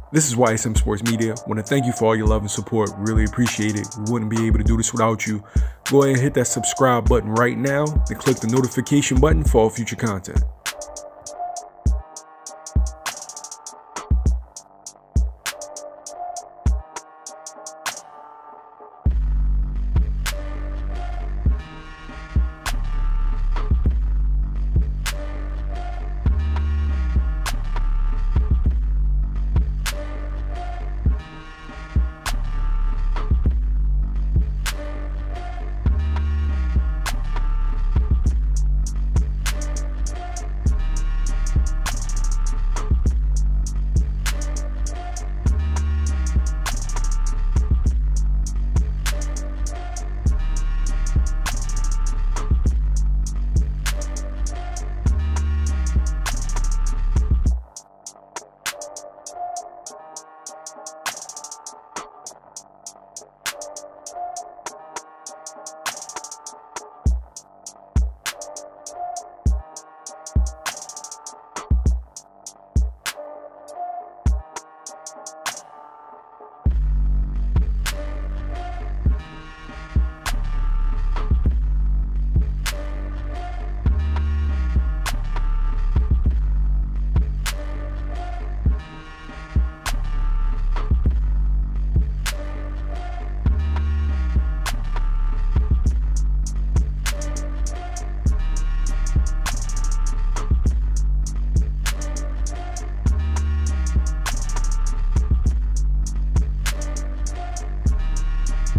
This is YSM Sports Media. I want to thank you for all your love and support. Really appreciate it. We wouldn't be able to do this without you. Go ahead and hit that subscribe button right now and click the notification button for all future content.